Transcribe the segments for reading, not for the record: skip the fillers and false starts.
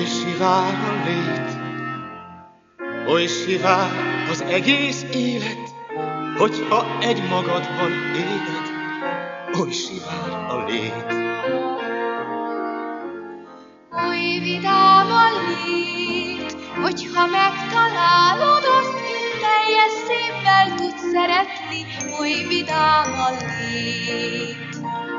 Oly sivár a lét, oly sivár az egész élet, hogyha egy magadban éled, oly sivár a lét. Oly vidám a lét, hogyha megtalálod azt, kit teljes szívvel tudsz szeretni, oly vidám a lét.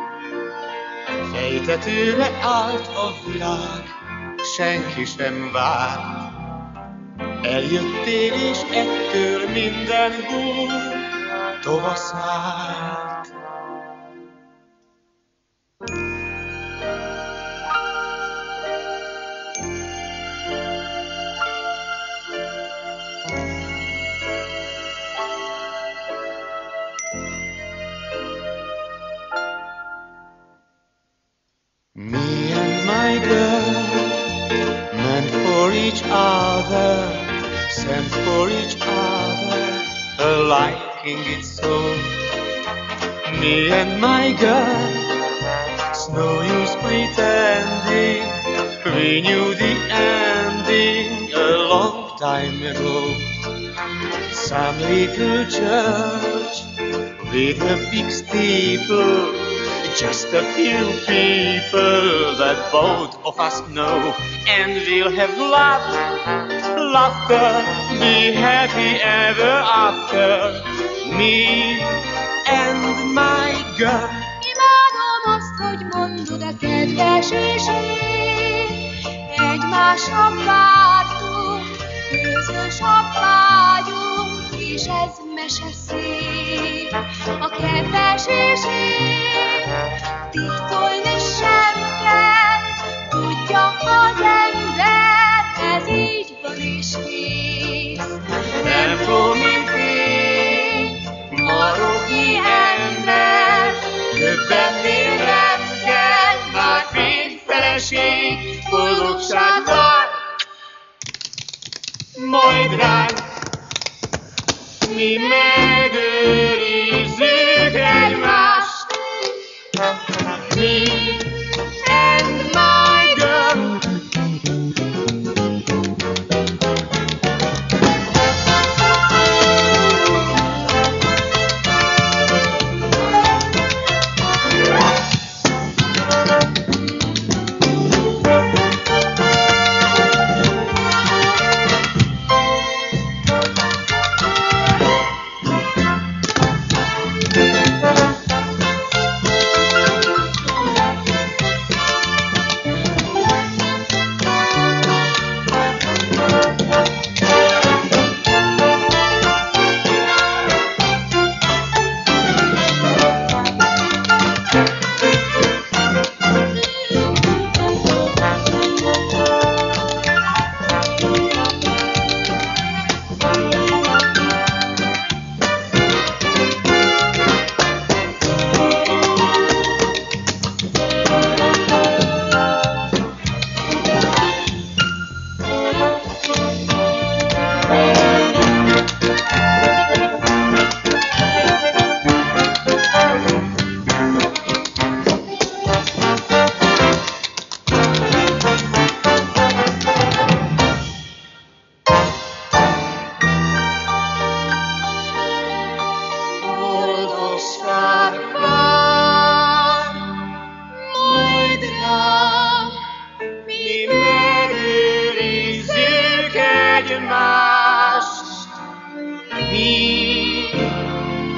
Fejtetőre állt a világ, senki sem várt. Eljöttél és ettől minden hó tovasz várt. Me and my girl meant for each other, sent for each other, liking it so. Me and my girl, it's no use pretending, we knew the ending a long time ago. Some little church with a big steeple, just a few people that both of us know, and we'll have love, laughter, be happy ever after, me and my girl. Imádom azt, hogy mondod a kedves és én, egymásra vártunk, közös a vágyunk, és ez mese szép. A kedves és én, titkolni sem kell, tudja az ember, ez így van és kész. Templom, mint én, maroki ember, többetnél nem kell, már fényfeleség, boldogság vár, majd ránk. Mi megőrizzük egymást, me and my girl.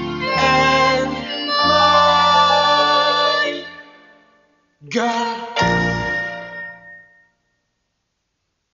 Girl.